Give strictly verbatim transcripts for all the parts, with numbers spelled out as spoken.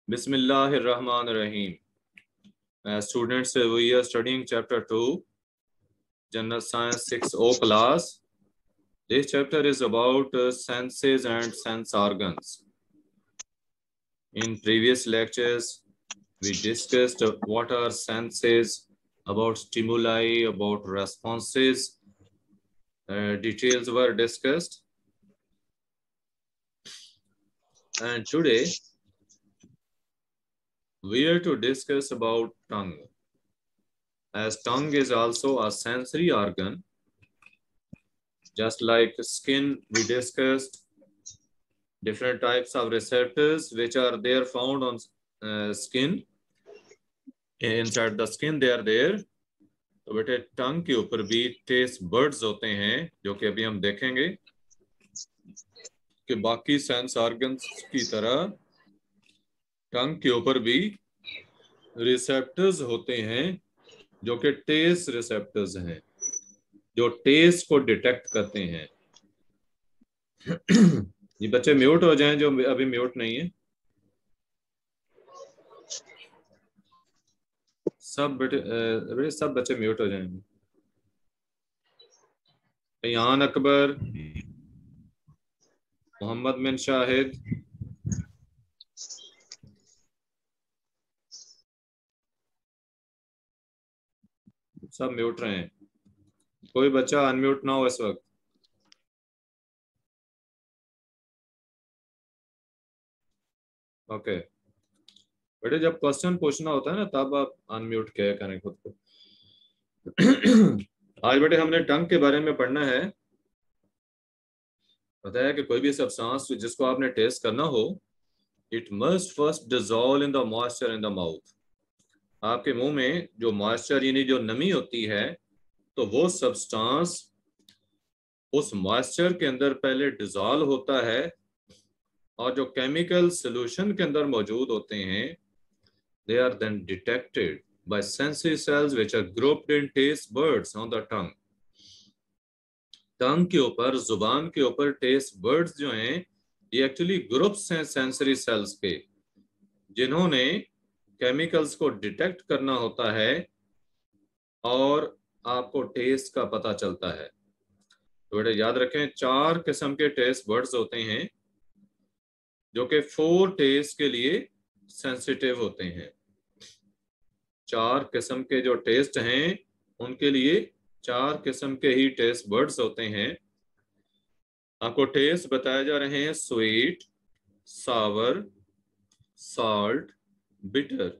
Bismillahirrahmanirrahim. Uh, students, uh, we are studying chapter two, General Science six O class. This chapter is about uh, senses and sense organs. In previous lectures, we discussed uh, what are senses, about stimuli, about responses. Uh, details were discussed. And today, we are to discuss about tongue. As tongue is also a sensory organ, just like skin, we discussed different types of receptors which are there found on uh, skin. Inside the skin they are there. तो बेटे टंग के ऊपर भी test buds होते हैं जो कि अभी हम देखेंगे कि बाकी सेंस ऑर्गन्स की तरह टंग के ऊपर भी रिसेप्टर्स होते हैं जो कि टेस्ट रिसेप्टर्स हैं जो टेस्ट को डिटेक्ट करते हैं। ये बच्चे म्यूट हो जाएं जो अभी म्यूट नहीं है। सब बेटे बेटे सब बच्चे म्यूट हो जाएंगे। यान अकबर, मोहम्मद बिन शाहिद, सब म्यूट रहे हैं। कोई बच्चा अनम्यूट ना हो इस वक्त। ओके बेटे, जब क्वेश्चन पूछना होता है ना तब आप अनम्यूट किया करें खुद को। आज बेटे हमने टंग के बारे में पढ़ना है। बताया कि कोई भी सब्सटेंस जिसको आपने टेस्ट करना हो, it must first dissolve in the moisture in the mouth. आपके मुंह में जो मॉइस्चर यानी जो नमी होती है, तो वो सब्सटेंस उस मॉइस्चर के अंदर पहले डिसॉल्व होता है और जो केमिकल सॉल्यूशन के अंदर मौजूद होते हैं, they are then detected by sensory cells which are grouped in taste buds on the tongue. टंग के ऊपर, जुबान के ऊपर टेस्ट बर्ड्स जो हैं, ये एक्चुअली ग्रुप्स हैं सेंसरी सेल्स के, जिन्होंने केमिकल्स को डिटेक्ट करना होता है और आपको टेस्ट का पता चलता है। तो बेटा याद रखें, चार किस्म के टेस्ट बर्ड्स होते हैं जो कि फोर टेस्ट के लिए सेंसिटिव होते हैं। चार किस्म के जो टेस्ट हैं उनके लिए चार किस्म के ही टेस्ट बर्ड्स होते हैं। आपको टेस्ट बताए जा रहे हैं sweet, sour, salt, bitter.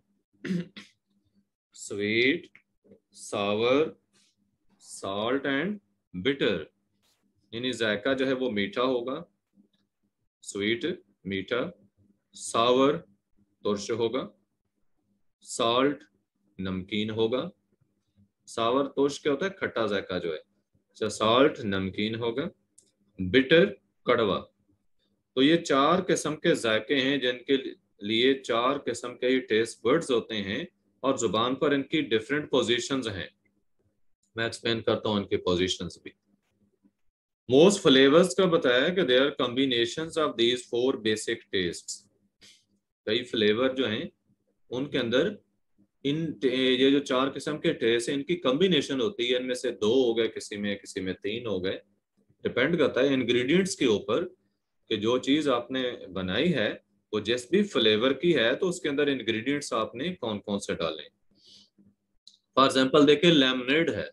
Sweet, sour, salt and bitter, यानी जायका जो है वो मीठा होगा। स्वीट मीठा, सावर तुर्श होगा, सॉल्ट नमकीन होगा। सावर तुर्श क्या होता है? खट्टा जायका जो है। अच्छा, सॉल्ट नमकीन होगा, बिटर कड़वा। तो ये चार किस्म के जायके हैं जिनके लिए चार किस्म के ही टेस्ट बर्ड्स होते हैं और जुबान पर इनकी डिफरेंट पोजीशंस हैं। मैं एक्सप्लेन करता हूँ इनकी पोजीशंस भी। मोस्ट फ्लेवर्स का बताया कि they are combinations of these four basic tastes. कई फ्लेवर जो हैं उनके अंदर इन ये जो चार किस्म के टेस्ट हैं इनकी कॉम्बिनेशन होती है। इनमें से दो हो गए, किसी में किसी में तीन हो गए। डिपेंड करता है इंग्रेडिएंट्स के ऊपर कि जो चीज आपने बनाई है वो जिस भी फ्लेवर की है तो उसके अंदर इंग्रेडिएंट्स आपने कौन कौन से डालें। फॉर एग्जांपल देखिए, लेमनेड है।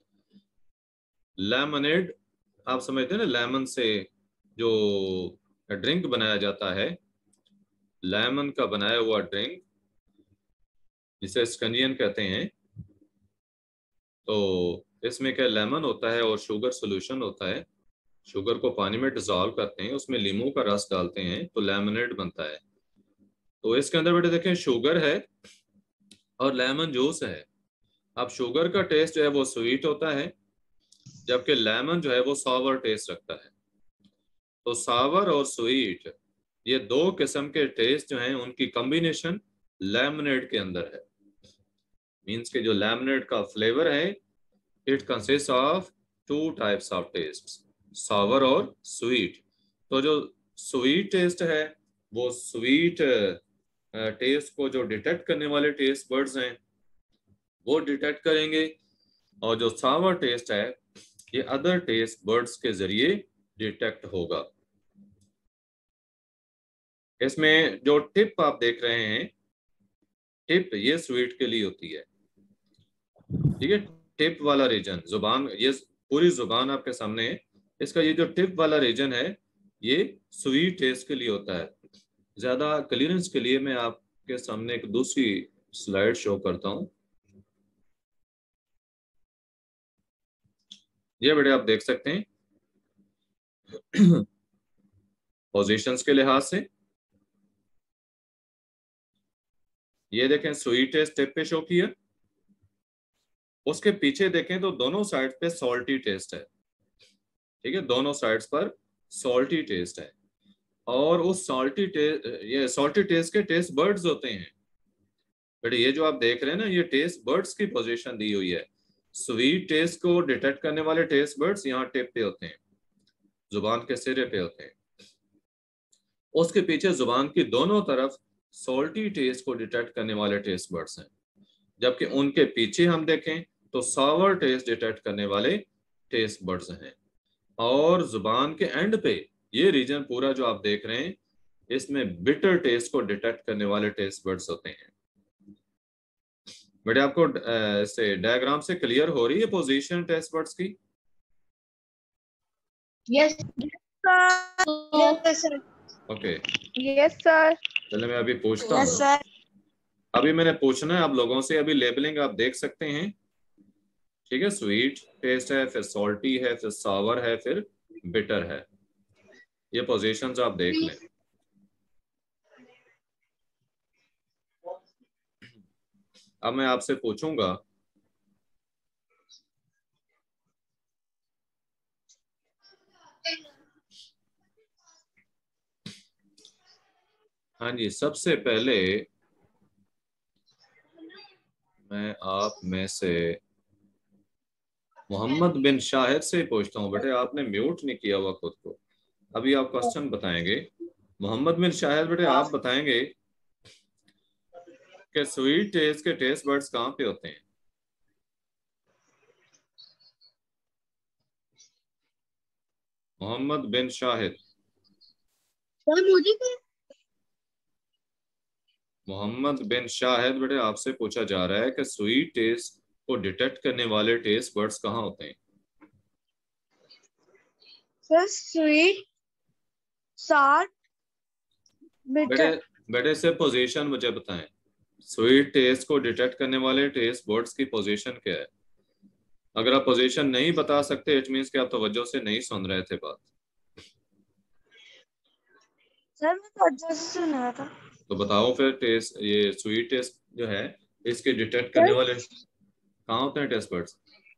लेमनेड आप समझते हैं ना, लेमन से जो ड्रिंक बनाया जाता है, लेमन का बनाया हुआ ड्रिंक जिसे स्कंजियन कहते हैं। तो इसमें क्या लेमन होता है और शुगर सोल्यूशन होता है। शुगर को पानी में डिसॉल्व करते हैं, उसमें लीमू का रस डालते हैं तो लेमनेड बनता है। तो इसके अंदर बेटे देखें, शुगर है और लेमन जूस है। अब शुगर का टेस्ट जो है वो स्वीट होता है, जबकि लेमन जो है वो सावर टेस्ट रखता है। तो सावर और स्वीट ये दो किस्म के टेस्ट जो हैं उनकी कॉम्बिनेशन लेमनेड के अंदर है। मींस के जो लेमनेड का फ्लेवर है, it consist of two types of taste, sour और स्वीट। तो जो स्वीट टेस्ट है वो स्वीट टेस्ट को जो डिटेक्ट करने वाले टेस्ट बर्ड्स हैं वो डिटेक्ट करेंगे, और जो सावर टेस्ट है ये अदर टेस्ट बर्ड्स के जरिए डिटेक्ट होगा। इसमें जो टिप आप देख रहे हैं, टिप ये स्वीट के लिए होती है, ठीक है। टिप वाला रीजन जुबान, ये पूरी जुबान आपके सामने है, इसका ये जो टिप वाला रीजन है ये स्वीट टेस्ट के लिए होता है। ज्यादा क्लियरेंस के लिए मैं आपके सामने एक दूसरी स्लाइड शो करता हूं। ये बेटे आप देख सकते हैं पोजीशंस के लिहाज से, ये देखें स्वीट टेस्ट टिप पे शो किया, उसके पीछे देखें तो दोनों साइड पे सॉल्टी टेस्ट है, ठीक है, दोनों साइड्स पर सॉल्टी टेस्ट है। और उस सॉल्टी टेस्ट, ये सॉल्टी टेस्ट के टेस्ट बर्ड्स होते हैं बेटे। ये जो आप देख रहे हैं ना, ये टेस्ट बर्ड्स की पोजीशन दी हुई है। स्वीट टेस्ट को डिटेक्ट करने वाले टेस्ट बर्ड्स यहाँ टिप पे होते हैं, जुबान के सिरे पे होते हैं। उसके पीछे जुबान की दोनों तरफ सॉल्टी टेस्ट को डिटेक्ट करने वाले टेस्ट बर्ड्स हैं, जबकि उनके पीछे हम देखें तो सावर टेस्ट डिटेक्ट करने वाले टेस्ट बर्ड्स हैं। और जुबान के एंड पे ये रीजन पूरा जो आप देख रहे हैं, इसमें बिटर टेस्ट को डिटेक्ट करने वाले टेस्ट बर्ड्स होते हैं। बेटे आपको से डायग्राम से क्लियर हो रही है पोजीशन टेस्ट बर्ड्स की? Yes sir. Okay yes sir. चलिए मैं अभी पूछता हूँ। सर अभी मैंने पूछना है आप लोगों से, अभी लेबलिंग आप देख सकते हैं, ठीक है। स्वीट टेस्ट है, फिर सॉल्टी है, फिर सावर है, फिर बिटर है। ये पोजीशंस आप देख लें। अब मैं आपसे पूछूंगा, हाँ जी, सबसे पहले मैं आप में से मोहम्मद बिन शाहिद से पूछता हूँ। बेटे आपने म्यूट नहीं किया हुआ खुद को, अभी आप क्वेश्चन बताएंगे। मोहम्मद बिन शाहिद बेटे आप बताएंगे कि स्वीट टेस्ट के टेस्ट बर्ड्स कहाँ पे होते हैं? मोहम्मद बिन शाहिद। मोहम्मद बिन शाहिद बेटे आपसे पूछा जा रहा है कि स्वीट टेस्ट को डिटेक्ट करने वाले टेस्ट बर्ड्स कहाँ होते हैं? सर स्वीट, साल्ट, बेटे बिटर। बेटे से पोजीशन मुझे बताएं, स्वीट टेस्ट को डिटेक्ट करने वाले टेस्ट बर्ड्स की पोजीशन क्या है? अगर आप पोजीशन नहीं बता सकते इट मींस कि आप तवज्जो से नहीं सुन रहे थे बात। सर मैं तवज्जो से सुन रहा था। तो बताओ फिर, टेस्ट ये स्वीट टेस्ट जो है इसके डिटेक्ट करने सर, वाले कहाँ होते हैं टेस्ट बर्ड्स?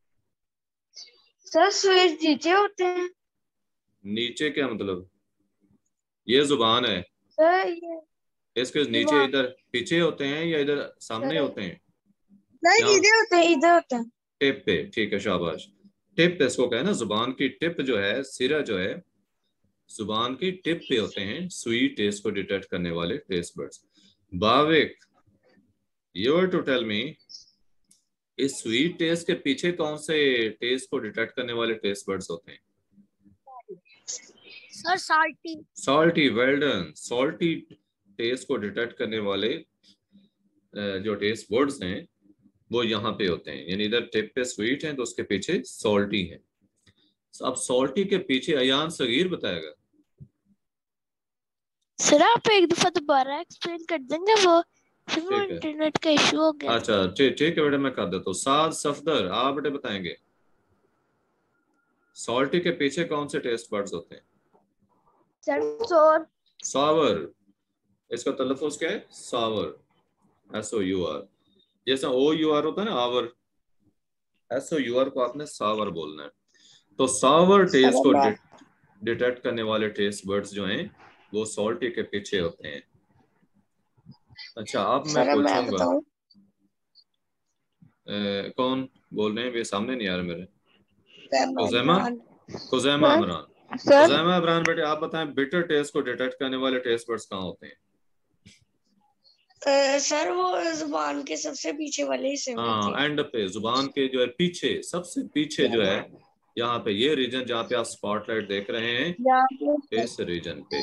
सर स्वीट नीचे होते हैं। नीचे क्या मतलब? ये जुबान है, सर ये इसके नीचे इधर पीछे होते हैं या इधर सामने होते हैं? सर यहाँ इधर होते हैं, इधर होते हैं। टिप पे, ठीक है, शाबाश। टिप पे इसको कहना, जुबान की टिप जो है, सिरा जो है, जुबान की टिप पे होते हैं स्वीट टेस्ट को डिटेक्ट करने वाले टेस्ट बर्ड्स। बाविक, you are to tell me, इस स्वीट टेस्ट के पीछे कौन से टेस्ट को डिटेक्ट करने वाले टेस्ट बर्ड्स होते हैं? Sir salty. Salty, well done. Salty taste को डिटेक्ट करने वाले जो टेस्ट बर्ड्स हैं वो यहाँ पे होते हैं, यानी इधर टिप पे स्वीट है तो उसके पीछे सॉल्टी है। अब सॉल्टी के पीछे अयान सगीर बताएगा। सर आप एक दफा दोबारा एक्सप्लेन कर देंगे, वो वो ठीक है, इंटरनेट का इशू हो गया। अच्छा ठीक ठीक है बेटे, मैं कर देता हूँ। साद सफदर आप बेटे बताएंगे सॉल्टी के पीछे कौन से टेस्ट बर्ड्स होते हैं? सर सोर। सावर, इसका तलफ़ुज़ क्या है? Sour, S O U R. जैसा ओ यू आर होता है ना our, S O U R को आपने सावर बोलना है। तो सावर टेस्ट को डिटेक्ट करने वाले टेस्ट बर्ड्स जो हैं वो सॉल्टी के पीछे होते हैं। अच्छा अब मैं पूछूंगा, कौन बोल रहे हैं? वे सामने नहीं आ रहे मेरे। खुजैमा, खुजैमा इमरान। खुजैमा इमरान बेटे आप बताएं, बिटर टेस्ट को डिटेक्ट करने वाले टेस्ट बर्ड्स कहाँ होते हैं? सर वो जुबान के सबसे पीछे वाले हिस्से में हाँ, होती है। एंड पे जुबान के जो है पीछे, सबसे पीछे जो है यहाँ पे, ये रीजन जहाँ पे आप स्पॉटलाइट देख रहे हैं, इस रीजन पे,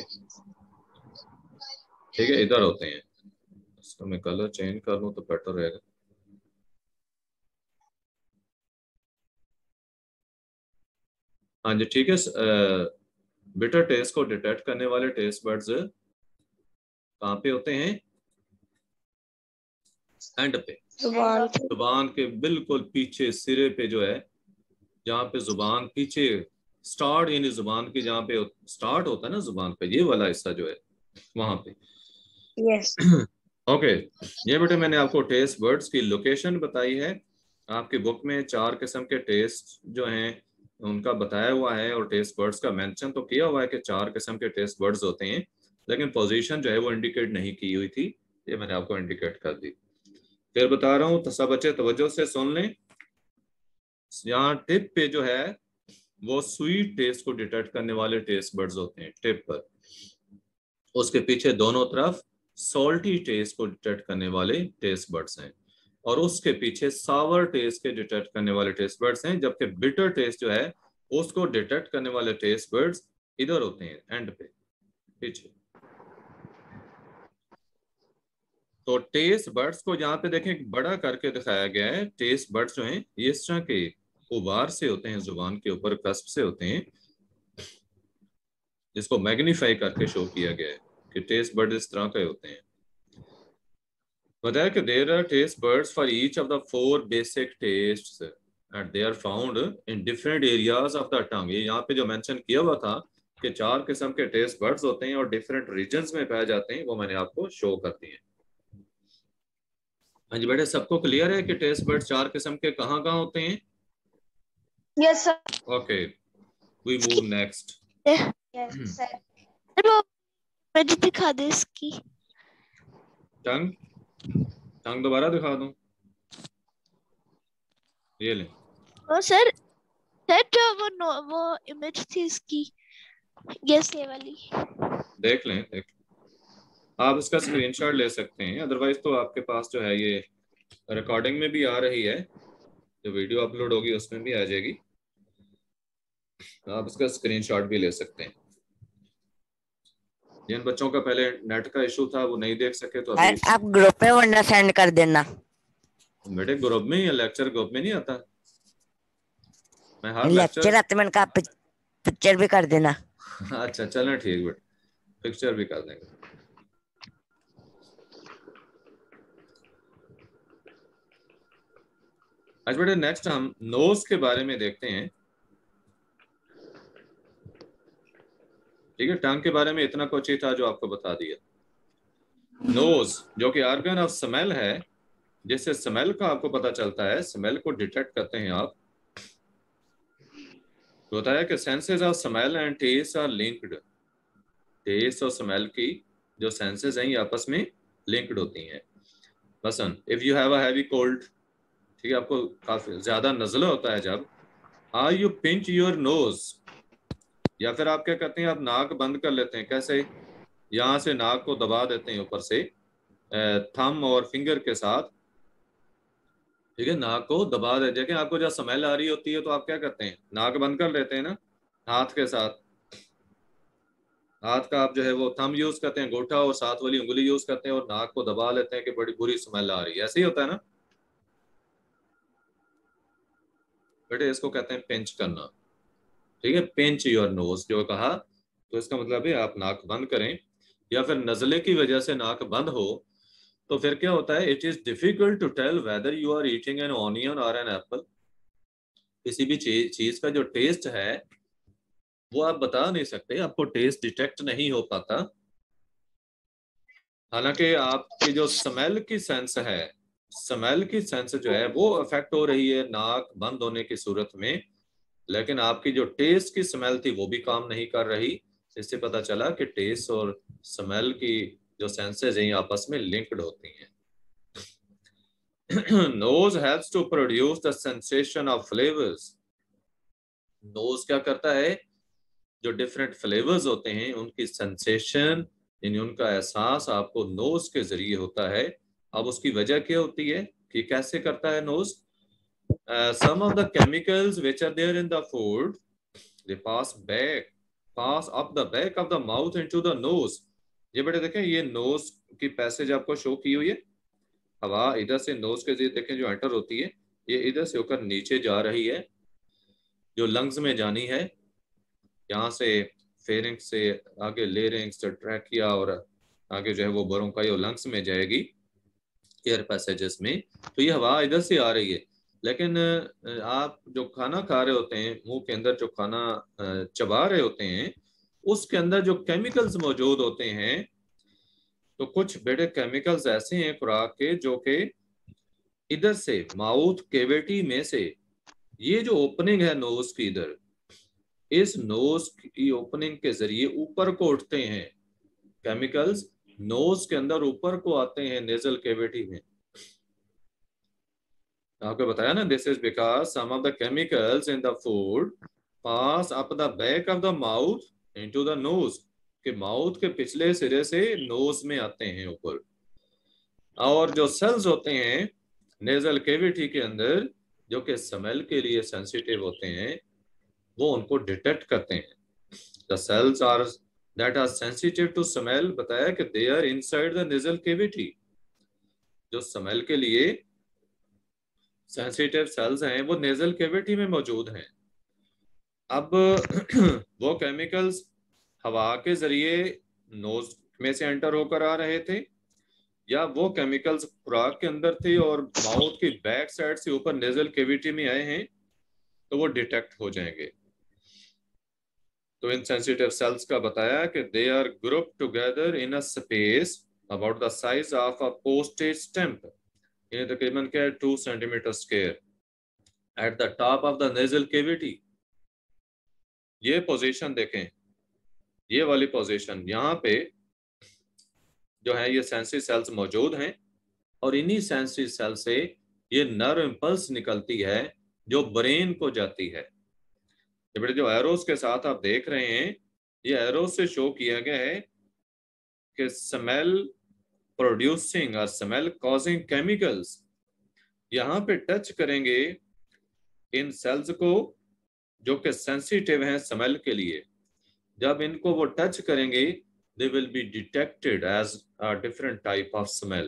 ठीक है, इधर होते हैं। इसको मैं कलर चेंज कर लूँ तो बेटर रहेगा। हाँ जी, ठीक है। बिटर टेस्ट को डिटेक्ट करने वाले टेस्ट बर्ड्स कहाँ पे होते हैं? एंड पे, जुबान जुबान के बिल्कुल पीछे सिरे पे जो है, जहाँ पे जुबान पीछे स्टार्ट, यानी जुबान की जहाँ पे स्टार्ट होता है ना जुबान पे, ये वाला हिस्सा जो है वहां पे। यस। ओके, ये बेटे मैंने आपको टेस्ट बर्ड्स की लोकेशन बताई है। आपकी बुक में चार किस्म के टेस्ट जो हैं उनका बताया हुआ है, और टेस्ट बर्ड्स का मेंशन तो किया हुआ है कि चार किस्म के टेस्ट बर्ड्स होते हैं, लेकिन पोजीशन जो है वो इंडिकेट नहीं की हुई थी, ये मैंने आपको इंडिकेट कर दी। फिर बता रहा हूँ, तो सब बच्चे तवज्जो से सुन लें। यहाँ टिप पे जो है वो स्वीट टेस्ट को डिटेक्ट करने वाले टेस्ट बर्ड्स होते हैं टिप पर। उसके पीछे दोनों तरफ सॉल्टी टेस्ट को डिटेक्ट करने वाले टेस्ट बर्ड्स हैं, और उसके पीछे सावर टेस्ट के डिटेक्ट करने वाले टेस्ट बर्ड्स हैं, जबकि बिटर टेस्ट जो है उसको डिटेक्ट करने वाले टेस्ट बर्ड्स इधर होते हैं, एंड पे पीछे। तो टेस्ट बर्ड्स को यहाँ पे देखें बड़ा करके दिखाया गया है। टेस्ट बर्ड्स जो हैं ये इस तरह के उबार से होते हैं, जुबान के ऊपर कस्प से होते हैं, जिसको मैग्नीफाई करके शो किया गया है कि टेस्ट बर्ड इस तरह के होते हैं। बताया कि there are taste buds for each of the four basic tastes and they are found in different areas of the tongue. ये यहाँ पे जो मेंशन किया हुआ था कि चार किस्म के टेस्ट बर्ड्स होते हैं और डिफरेंट रीजन्स में पाए जाते हैं, वो मैंने आपको शो कर दिए। हाँ जी बेटे, सबको क्लियर है कि टेस्ट बर्ड्स चार किस्म के कहाँ कहाँ होते हैं? Yes sir. Okay, we move next. Yes sir. वो मुझे दिखा दे इसकी टंग, टंग दोबारा दिखा दूं? ये ले। ओ सर, सर जो वो नो, वो इमेज थी इसकी, यस ये वाली। देख लें, देख आप इसका स्क्रीनशॉट ले सकते हैं, अदरवाइज तो आपके पास जो है ये रिकॉर्डिंग में भी आ रही है, जो वीडियो अपलोड होगी उसमें भी आ जाएगी, आप इसका स्क्रीनशॉट भी ले सकते हैं। जिन बच्चों का पहले नेट का इशू था वो नहीं देख सके तो अभी आप ग्रुप में वरना सेंड कर देना। बेटे ग्रुप में या लेक्चर ग्रुप में नहीं आता, मैं हर लेक्चर लेक्चर आते मैंने कहा पिक्चर भी कर देना। अच्छा चलें ठीक बेटे, पिक्चर भी कर देंगे। आज बेटे नेक्स्ट हम नोज के बारे में देखते हैं। ठीक है, टंग के बारे में इतना कुछ ही था जो आपको बता दिया। नोज जो कि ऑर्गन ऑफ स्मेल है, जिससे स्मेल का आपको पता चलता है, स्मेल को डिटेक्ट करते हैं आप। तो बताया कि senses of smell and taste are linked. Taste और स्मेल की जो सेंसेस हैं ये आपस में लिंक्ड होती हैं। मसलन if you have a heavy cold, ठीक है, आपको काफी ज्यादा नजला होता है जब, are you pinch your nose, या फिर आप क्या करते हैं, आप नाक बंद कर लेते हैं। कैसे? यहाँ से नाक को दबा देते हैं ऊपर से थंब और फिंगर के साथ, ठीक है, नाक को दबा दे। देखिए आपको जब स्मेल आ रही होती है तो आप क्या करते हैं, नाक बंद कर लेते हैं ना, हाथ के साथ। हाथ का आप जो है वो थंब यूज करते हैं, गोटा और साथ वाली उंगली यूज करते हैं और नाक को दबा लेते हैं कि बड़ी बुरी स्मेल आ रही है। ऐसे ही होता है ना बेटे, इसको कहते हैं पिंच करना। ठीक है, पिंच योर नोज जो कहा, तो इसका मतलब है आप नाक बंद करें, या फिर नजले की वजह से नाक बंद हो तो फिर क्या होता है, it is difficult to tell whether you are eating an onion और एन एप्पल। किसी भी चीज चीज का जो टेस्ट है वो आप बता नहीं सकते, आपको टेस्ट डिटेक्ट नहीं हो पाता। हालांकि आपकी जो स्मेल की सेंस है, स्मेल की सेंस जो है वो अफेक्ट हो रही है नाक बंद होने की सूरत में, लेकिन आपकी जो टेस्ट की स्मेल थी वो भी काम नहीं कर रही। इससे पता चला कि टेस्ट और स्मेल की जो सेंसेस हैं आपस में लिंक्ड होती हैं। Nose helps to produce the sensation of flavours. Nose क्या करता है, जो डिफरेंट फ्लेवर्स होते हैं उनकी सेंसेशन यानी उनका एहसास आपको नोज के जरिए होता है। अब उसकी वजह क्या होती है कि कैसे करता है nose? Some of the chemicals which are there in the food they pass back pass up the back of the mouth into the nose. ये बेटे देखें, ये नोज की पैसेज आपको शो की हुई है। हवा इधर से नोज के जरिए देखें जो एंटर होती है, ये इधर से होकर नीचे जा रही है, जो लंग्स में जानी है, यहाँ से फेरिंक्स से आगे लेरिंक्स से ट्रैकिया और आगे जो है वो ब्रोंकाई और लंग्स में जाएगी एयर पैसेजेस में। तो ये हवा इधर से आ रही है, लेकिन आप जो खाना खा रहे होते हैं, मुंह के अंदर जो खाना चबा रहे होते हैं, उसके अंदर जो केमिकल्स मौजूद होते हैं, तो कुछ बेटे केमिकल्स ऐसे हैं खुराक के जो कि इधर से माउथ केविटी में से, ये जो ओपनिंग है नोज की, इधर इस नोज की ओपनिंग के जरिए ऊपर को उठते हैं केमिकल्स, नोज के अंदर ऊपर को आते हैं नेजल केविटी में। आपको बताया ना, this is because some of the chemicals in the food pass up the back of the mouth into the nose, के माउथ के पिछले सिरे से नोज में आते हैं ऊपर। और जो सेल्स होते हैं नेजल केविटी के अंदर जो कि स्मेल के लिए सेंसिटिव होते हैं, वो उनको डिटेक्ट करते हैं। The cells are that are sensitive to smell, बताया कि they are inside the nasal cavity. जो स्मेल के लिए सेंसिटिव सेल्स हैं वो नेजल केविटी में मौजूद हैं। अब वो केमिकल्स हवा के जरिए नोज में से एंटर होकर आ रहे थे, या वो केमिकल्स खुराक के अंदर थे और माउथ की बैक साइड से ऊपर नेजल केविटी में आए हैं, तो वो डिटेक्ट हो जाएंगे। तो इन सेंसिटिव सेल्स का बताया कि they are group together in a space about the size of a postage stamp, ये तकरीबन क्या है two centimetre square, at the top of the nasal cavity. ये पोजीशन देखें, ये वाली पोजीशन, यहाँ पे जो है ये सेंसरी सेल्स मौजूद हैं, और इन्हीं सेंसरी सेल से ये नर्व इंपल्स निकलती है जो ब्रेन को जाती है। ये बेटे जो एरोस के साथ आप देख रहे हैं, ये एरोस से शो किया गया है कि स्मेल प्रोड्यूसिंग और स्मेल कॉजिंग केमिकल्स यहाँ पे टच करेंगे इन सेल्स को जो कि सेंसिटिव हैं स्मेल के लिए। जब इनको वो टच करेंगे, they will be detected as a different type of smell,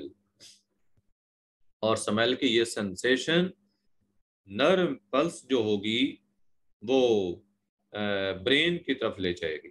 और स्मेल की ये सेंसेशन नर्व पल्स जो होगी वो ब्रेन की तरफ ले जाएगी।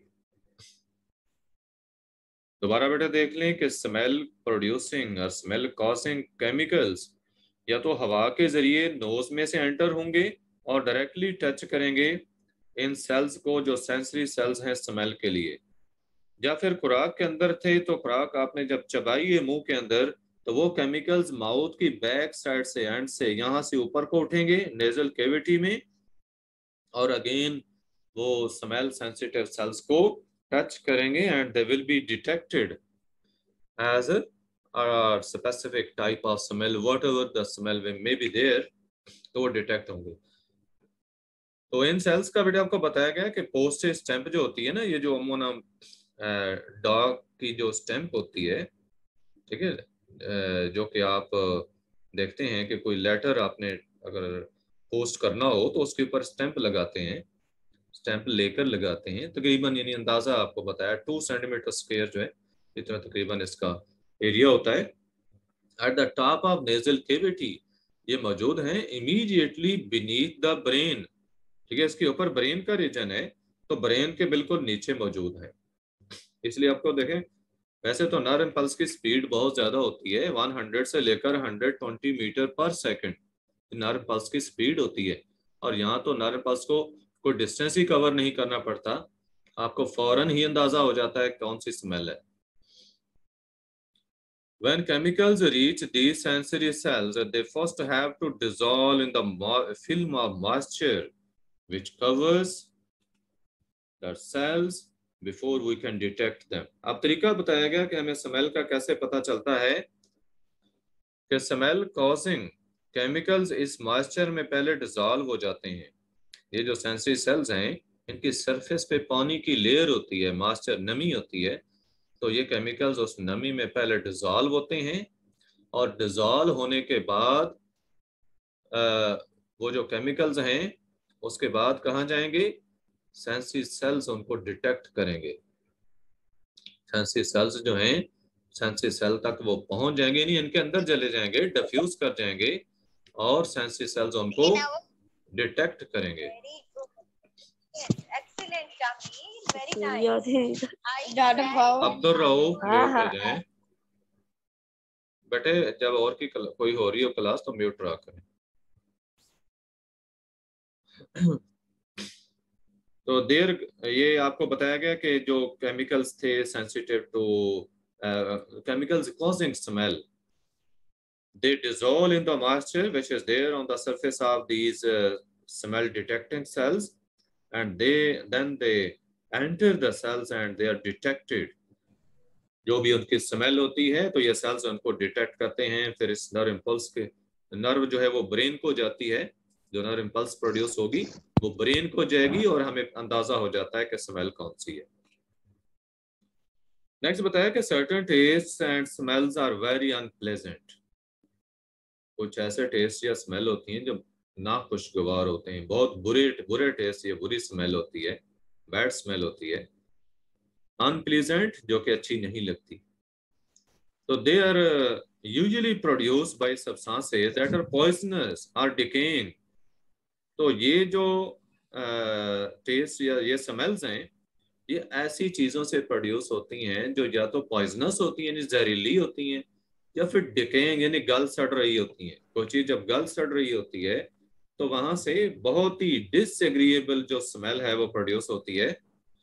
दोबारा बेटा देख लें कि स्मेल प्रोड्यूसिंग और स्मेल कॉजिंग केमिकल्स या तो हवा के जरिए नोज में से एंटर होंगे और डायरेक्टली टच करेंगे इन सेल्स को जो सेंसरी सेल्स हैं स्मेल के लिए, या फिर खुराक के अंदर थे तो खुराक आपने जब चबाई है मुंह के अंदर, तो वो केमिकल्स माउथ की बैक साइड से एंड से यहाँ से ऊपर को उठेंगे नेजल केविटी में, और अगेन वो स्मेल सेंसिटिव सेल्स को टच करेंगे and they will be detected as a specific type of smell, whatever the smell may be there, तो वो डिटेक्ट होंगे। तो इन सेल्स का बेटा आपको बताया गया कि पोस्टेज स्टैंप जो होती है ना, ये जो अमूना डॉग की जो स्टैंप होती है, ठीक है, जो कि आप देखते हैं कि कोई लेटर आपने अगर पोस्ट करना हो तो उसके ऊपर स्टैंप लगाते हैं, स्टैंप लेकर लगाते हैं। तकरीबन यानी अंदाजा आपको बताया टू सेंटीमीटर स्क्वायर जो है इतना तकरीबन इसका एरिया होता है। At the top of nasal cavity ये मौजूद है, इमीडिएटली बीनीथ द ब्रेन, ठीक है, इसके ऊपर ब्रेन का रीजन है, तो ब्रेन के बिल्कुल नीचे मौजूद है। इसलिए आपको देखें, वैसे तो नर्व इम्पल्स की स्पीड बहुत ज्यादा होती है, सौ से लेकर एक सौ बीस metre per second nerve pulse की स्पीड होती है, और यहाँ तो नर्व पल्स को कोई डिस्टेंस ही कवर नहीं करना पड़ता, आपको फौरन ही अंदाजा हो जाता है कौन सी स्मेल है। When chemicals reach these sensory cells, they first have to dissolve in the film of moisture which covers the cells before we can detect them. अब तरीका बताया गया कि हमें स्मेल का कैसे पता चलता है कि स्मेल कॉजिंग केमिकल्स इस मॉइस्चर में पहले डिसॉल्व हो जाते हैं। ये जो सेंसरी सेल्स हैं, इनकी सरफेस पे पानी की लेयर होती है, मॉइस्चर नमी होती है, तो ये केमिकल्स उस नमी में पहले डिजॉल्व होते हैं और डिजॉल्व होने के बाद आ, वो जो केमिकल्स हैं उसके बाद कहाँ जाएंगे, सेंसी सेल्स उनको डिटेक्ट करेंगे। सेंसी सेल्स जो हैं सेंसी सेल तक वो पहुंच जाएंगे, नहीं इनके अंदर चले जाएंगे, डिफ्यूज कर जाएंगे और सेंसी सेल्स उनको डिटेक्ट करेंगे। अब्दुल रऊफ म्यूट हो जाएं बेटे, जब और की कोई हो रही हो क्लास तो म्यूट रहा करें। तो देर ये आपको बताया गया कि जो केमिकल्स थे sensitive to chemicals causing smell, they dissolve in the moisture which is there on the surface of these uh, smell detecting cells, and they then they enter the cells and they are detected। जो भी उनकी smell होती है तो ये sales उनको detect करते हैं, फिर इस नर्व इम्पल्स के नर्व जो है वो ब्रेन को जाती है, जो नर्व इम्पल्स प्रोड्यूस होगी वो ब्रेन को जाएगी और हमें अंदाजा हो जाता है कि स्मेल कौन सी है। नेक्स्ट बताया कि certain taste and smells are very unpleasant. कुछ ऐसे टेस्ट या स्मेल होती हैं जो ना खुशगवार होते हैं, बहुत बुरे बुरे टेस्ट या बुरी स्मेल होती है, बैड स्मेल होती है। अनप्लीजेंट जो कि अच्छी नहीं लगती। तो they are usually produced by substances that are poisonous और डिकेइंग। तो ये जो टेस्ट uh, या ये स्मेल्स हैं ये ऐसी चीजों से प्रोड्यूस होती हैं जो या तो पॉइजनस होती हैं, जहरीली होती हैं, या फिर डिकेइंग यानी गल सड़ रही होती है। कोई चीज जब गल सड़ रही होती है तो वहां से बहुत ही डिसएग्रीएबल जो स्मेल है वो प्रोड्यूस होती है,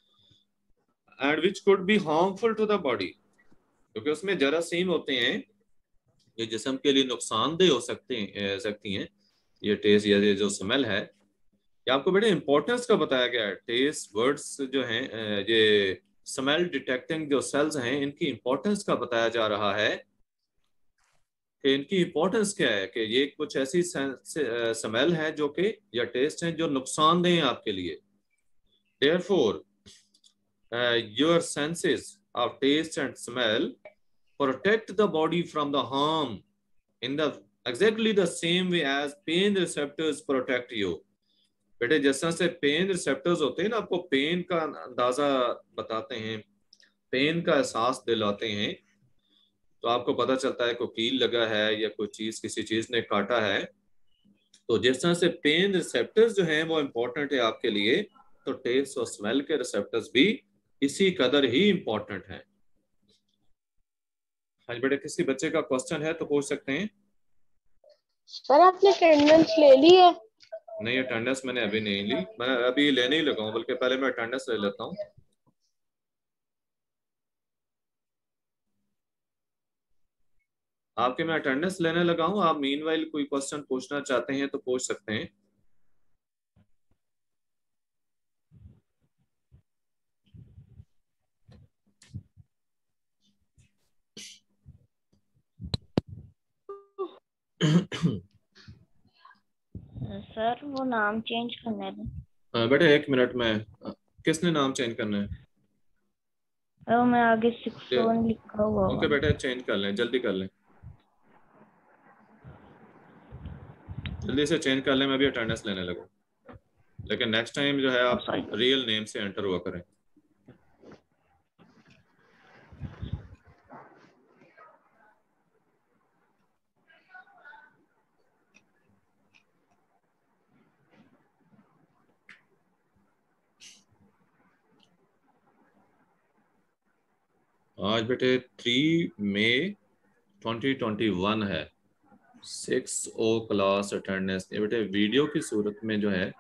and which could be harmful to the body, क्योंकि उसमें जरासीम होते हैं ये जिस्म के लिए नुकसानदेह हो सकते हैं सकती हैं। ये टेस्ट या ये जो स्मेल है ये आपको बड़े इंपॉर्टेंस का बताया गया है। टेस्ट वर्ड्स जो हैं ये स्मेल डिटेक्टिंग जो सेल्स हैं इनकी इंपॉर्टेंस का बताया जा रहा है कि इनकी इंपॉर्टेंस क्या है, कि ये कुछ ऐसी स्मेल है जो कि या टेस्ट हैं जो नुकसानदेह हैं आपके लिए। Therefore your senses of taste and smell protect the body from the harm in the exactly the same way as pain receptors protect you। बेटे जिस तरह से पेन रिसेप्टर्स होते हैं ना, आपको पेन का अंदाजा बताते हैं, पेन का एहसास दिलाते हैं, तो आपको पता चलता है कोई कील लगा है या कोई चीज किसी चीज ने काटा है। तो जिस तरह से पेन रिसेप्टर्स जो हैं वो इम्पोर्टेंट है आपके लिए, तो टेस्ट और स्मेल के रिसेप्टर्स भी इसी कदर ही इम्पोर्टेंट है। हाँ बेटे, किसी बच्चे का क्वेश्चन है तो पूछ सकते हैं। सर आपने अटेंडेंस ले ली है? नहीं, अटेंडेंस मैंने अभी नहीं ली, मैं अभी लेने ही लगा हूँ, बल्कि पहले मैं अटेंडेंस ले लेता हूँ। आपके मैं अटेंडेंस लेने लगा हूँ, आप मीनवाइल कोई क्वेश्चन पूछना चाहते हैं तो पूछ सकते हैं। सर वो नाम चेंज करना है। बेटा एक मिनट में, किसने नाम चेंज करना है? ओ, मैं आगे सिक्स वन लिखा हुआ। ओके बेटा, चेंज कर लें, जल्दी कर लें, जल्दी से चेंज कर लें, मैं भी अटेंडेंस लेने लगूँ। लेकिन नेक्स्ट टाइम जो है आप रियल नेम से एंटर हुआ करें। आज बेटे three May twenty twenty one है, सिक्स ओ क्लास अटेंडेंस। ये बेटे वीडियो की सूरत में जो है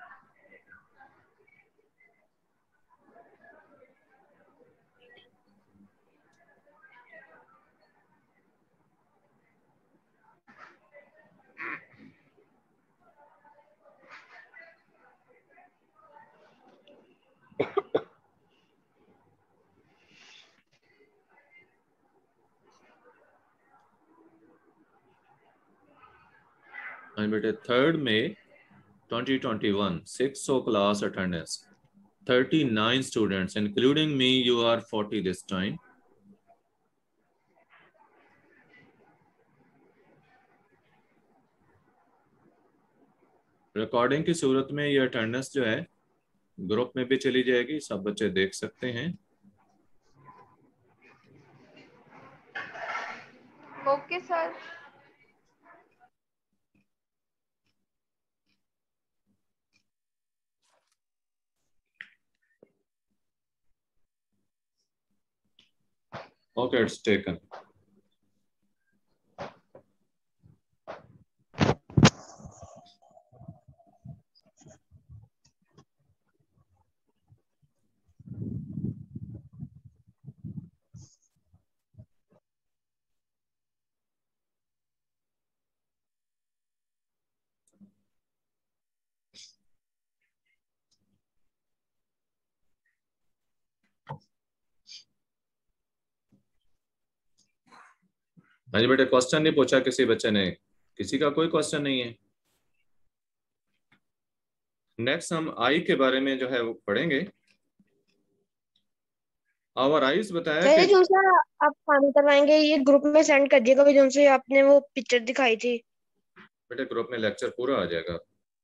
बेटे third May twenty twenty one, six O class attendance, thirty-nine students including me, you are forty this time, recording की सूरत में ये अटेंडेंस जो है ग्रुप में भी चली जाएगी, सब बच्चे देख सकते हैं। Okay sir. Okay, it's taken. हाँ जी बेटे, क्वेश्चन नहीं पूछा किसी बच्चे ने? किसी का कोई क्वेश्चन नहीं है? नेक्स्ट हम आई के बारे में जो है वो पढ़ेंगे। आवर आईज बताया कि जो सर आप काम करवाएंगे ये ग्रुप में सेंड कर दिएगा, जो से आपने वो पिक्चर दिखाई थी। बेटे ग्रुप में लेक्चर पूरा आ जाएगा।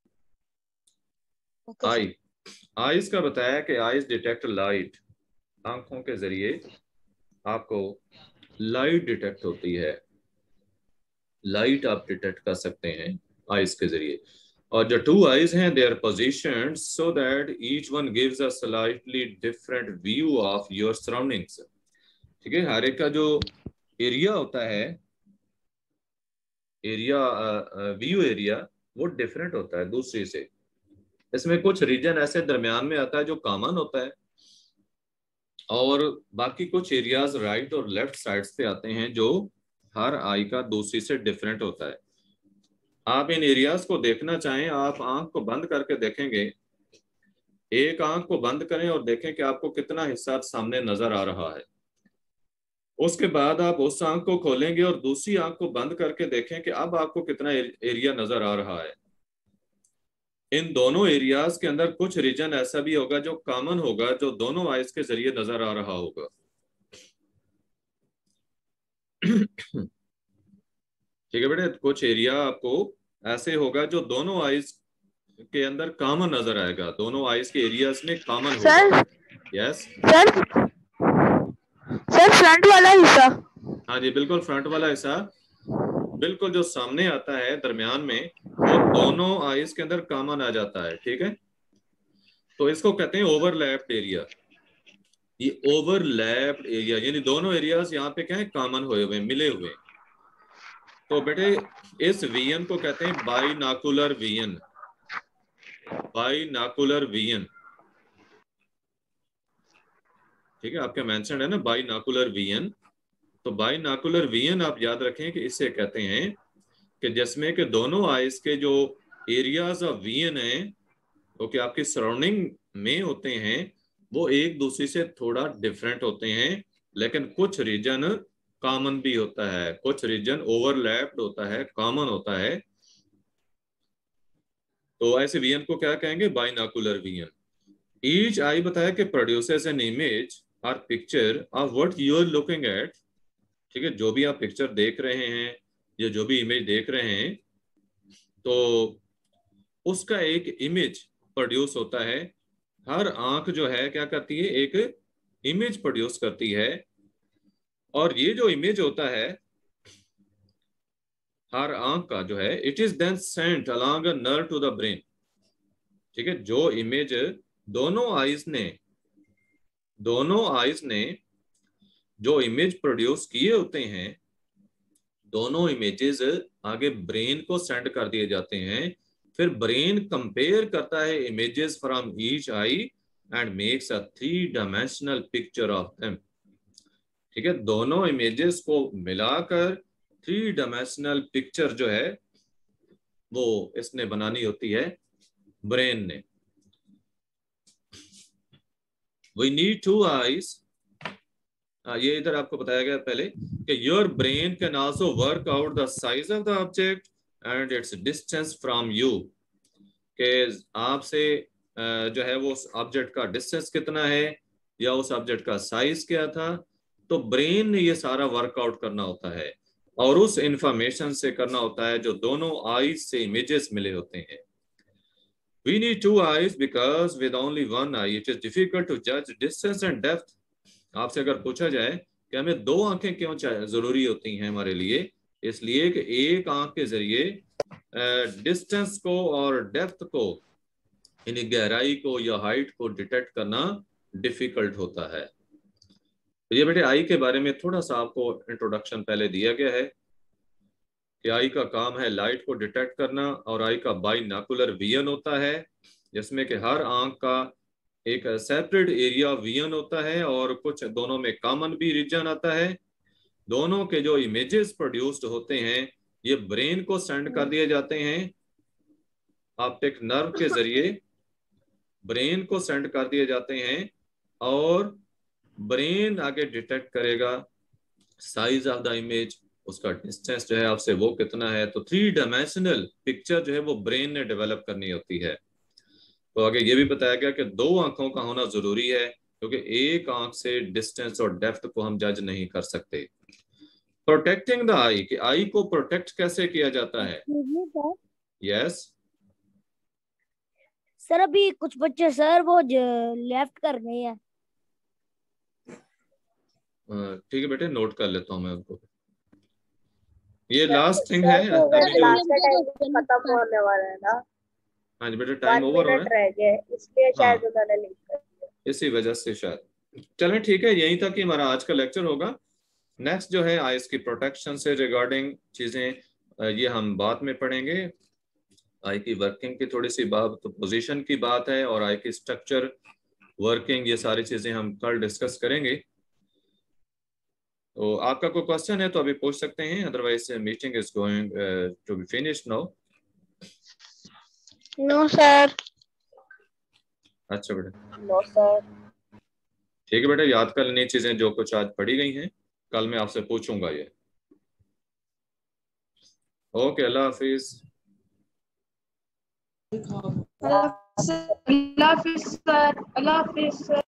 ओके आई आईज का बताया कि आईज डिटेक्ट लाइट, आंखों के जरिए आपको लाइट डिटेक्ट होती है, लाइट आप डिटेक्ट कर सकते हैं आईज के जरिए। और जो टू आईज हैं they are positioned so that each one gives a slightly different view of your surroundings. ठीक है, हर एक का जो एरिया होता है, एरिया व्यू एरिया, वो डिफरेंट होता है दूसरे से। इसमें कुछ रीजन ऐसे दरमियान में आता है जो कॉमन होता है, और बाकी कुछ एरियाज राइट और लेफ्ट साइड्स पे आते हैं जो हर आई का दूसरी से डिफरेंट होता है। आप इन एरियाज को देखना चाहें, आप आंख को बंद करके देखेंगे, एक आंख को बंद करें और देखें कि आपको कितना हिस्सा सामने नजर आ रहा है। उसके बाद आप उस आंख को खोलेंगे और दूसरी आंख को बंद करके देखें कि अब आपको कितना एरिया नजर आ रहा है। इन दोनों एरियाज के अंदर कुछ रीजन ऐसा भी होगा जो कॉमन होगा, जो दोनों आईज के जरिए नजर आ रहा होगा। ठीक है बेटे, कुछ एरिया आपको ऐसे होगा जो दोनों आईज के अंदर कॉमन नजर आएगा, दोनों आईज के एरियाज में कॉमन होगा। यस सर सर फ्रंट वाला हिस्सा। हाँ जी बिल्कुल, फ्रंट वाला हिस्सा बिल्कुल जो सामने आता है दरमियान में, वो दोनों आईज के अंदर कॉमन आ जाता है। ठीक है, तो इसको कहते हैं ओवरलैप्ड एरिया। ये ओवरलैप्ड एरिया यानी दोनों एरियाज यहाँ पे क्या है, कॉमन हुए हुए, मिले हुए। तो बेटे इस विजन को कहते हैं बाइनाकुलर विजन, बाइनाकुलर विजन। ठीक है, आपके मेंशन है ना बाइनाकुलर विजन, तो बाइनाकुलर विजन आप याद रखें कि इसे कहते हैं कि जिसमें कि दोनों आईज के जो एरियाज ऑफ विजन है वो कि आपकी सराउंडिंग में होते हैं, वो एक दूसरे से थोड़ा डिफरेंट होते हैं, लेकिन कुछ रीजन कॉमन भी होता है, कुछ रीजन ओवरलैप्ड होता है, कॉमन होता है। तो ऐसे विजन को क्या कहेंगे, बाइनाकुलर विजन। ईच आई बताया कि प्रोड्यूसेस एन इमेज और picture of what you are looking at. ठीक है, जो भी आप पिक्चर देख रहे हैं या जो भी इमेज देख रहे हैं, तो उसका एक इमेज प्रोड्यूस होता है। हर आंख जो है क्या करती है, एक इमेज प्रोड्यूस करती है, और ये जो इमेज होता है हर आंख का जो है, it is then sent along a nerve to the brain. ठीक है, जो इमेज दोनों आईज ने दोनों आईज ने जो इमेज प्रोड्यूस किए होते हैं, दोनों इमेजेस आगे ब्रेन को सेंड कर दिए जाते हैं। फिर ब्रेन कंपेयर करता है images from each eye and makes a three dimensional picture of them. ठीक है, दोनों इमेजेस को मिलाकर थ्री डायमेंशनल पिक्चर जो है वो इसने बनानी होती है ब्रेन ने। वी नीड टू आईज, ये इधर आपको बताया गया पहले कि your brain can also work out the size of the object and its distance from you, कि आपसे जो है वो ऑब्जेक्ट का डिस्टेंस कितना है या उस ऑब्जेक्ट का साइज क्या था। तो ब्रेन ने ये सारा वर्कआउट करना होता है और उस इंफॉर्मेशन से करना होता है जो दोनों आईज से इमेजेस मिले होते हैं। We need two eyes because with only one eye it is difficult to judge distance and depth. आपसे अगर पूछा जाए कि हमें दो आंखें क्यों जरूरी होती हैं हमारे लिए, इसलिए कि एक आंख के जरिए डिस्टेंस को और डेप्थ को, यानी गहराई को या हाइट को डिटेक्ट करना डिफिकल्ट होता है। तो ये बेटे आई के बारे में थोड़ा सा आपको इंट्रोडक्शन पहले दिया गया है कि आई का काम है लाइट को डिटेक्ट करना, और आई का बाइनोकुलर विजन होता है जिसमें कि हर आंख का एक सेपरेट एरिया विजन होता है और कुछ दोनों में कॉमन भी रीजन आता है। दोनों के जो इमेजेस प्रोड्यूस्ड होते हैं ये ब्रेन को सेंड कर दिए जाते हैं, ऑप्टिक नर्व के जरिए ब्रेन को सेंड कर दिए जाते हैं, और ब्रेन आगे डिटेक्ट करेगा साइज ऑफ द इमेज, उसका डिस्टेंस जो है आपसे वो कितना है। तो थ्री डायमेंशनल पिक्चर जो है वो ब्रेन ने डेवलप करनी होती है। तो आगे ये भी बताया गया कि दो आंखों का होना जरूरी है क्योंकि एक आंख से डिस्टेंस और डेप्थ को हम जज नहीं कर सकते। प्रोटेक्टिंग द आई, कि आई को प्रोटेक्ट कैसे किया जाता है? यस सर अभी कुछ बच्चे सर वो लेफ्ट कर गए हैं। ठीक है बेटे, नोट कर लेता हूँ मैं उनको। ये लास्ट थिंग सर, है तो अभी जो क्लास का टाइम खत्म होने वाला है ना, हाँ जी बेटे टाइम पाँच ओवर हो मिनट रहा है रह गए, इसलिए शायद हाँ। उन्होंने लिख कर दिया। इसी वजह से शायद। चलें ठीक है, यही तक कि हमारा आज का लेक्चर होगा। नेक्स्ट जो है आईज की प्रोटेक्शन से रिगार्डिंग चीजें ये हम बाद में पढ़ेंगे। आई की वर्किंग की थोड़ी सी बात, तो पोजीशन की बात है, और आई की स्ट्रक्चर, वर्किंग, ये सारी चीजें हम कल डिस्कस करेंगे। तो आपका कोई क्वेश्चन है तो अभी पूछ सकते हैं, otherwise meeting is going to be finished now. No sir. अच्छा बेटा, नो सर। ठीक है बेटा, याद कर लेनी चीजें जो कुछ आज पढ़ी गई हैं, कल मैं आपसे पूछूंगा ये। ओके, अल्लाह हाफिज। अल्लाह हाफिज सर। अल्लाह हाफिज सर।